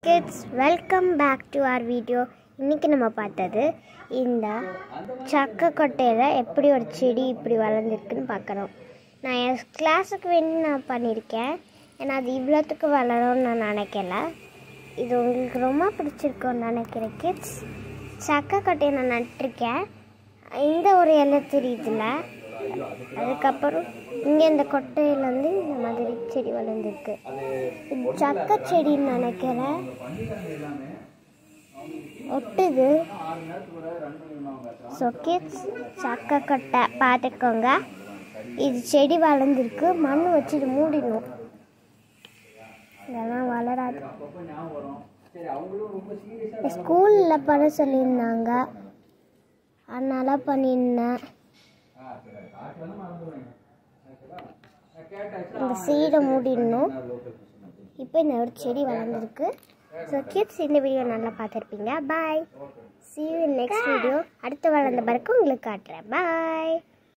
Kids welcome back to our video. இன்றைக்கி நம்ம பார்த்தது இந்த சக்கை கொட்டையில் எப்படி ஒரு செடி இப்படி வளர்ந்துருக்குன்னு பார்க்குறோம். நான் என் கிளாஸுக்கு வேண்டி நான் பண்ணியிருக்கேன். ஏன்னா அது இவ்வளோத்துக்கு வளரும்னு நான் நினைக்கல. இது உங்களுக்கு ரொம்ப பிடிச்சிருக்கும்னு நினைக்கிறேன் கிட்ஸ். சக்கை கொட்டையை நான் நட்டிருக்கேன். இந்த ஒரு இலை தெரியுதுல, அதுக்கப்புறம் இங்கே இந்த கொட்டையிலேருந்து இந்த மாதிரி செடி வளர்ந்துருக்கு. இது சக்கை செடின்னு நினைக்கிறேன். ஒட்டுது. ஸோ கிட்ஸ், சக்கை கொட்டை பார்த்துக்கோங்க. இது செடி வளர்ந்துருக்கு. மண் வச்சு இது மூடிடணும், இதெல்லாம் வளராது. ஸ்கூலில் பண்ண சொல்லியிருந்தாங்க, அதனால பண்ணியிருந்தேன். இந்த சீடை மூடிடணும். இப்போ இந்த ஒரு செடி வளர்ந்துருக்கு. ஸோ கிட்ஸ், இந்த வீடியோ நல்லா பார்த்துருப்பீங்க. பாய், see you in next video. அடுத்த வளர்ந்த பிறகு உங்களுக்கு காட்டுறேன். பாய்.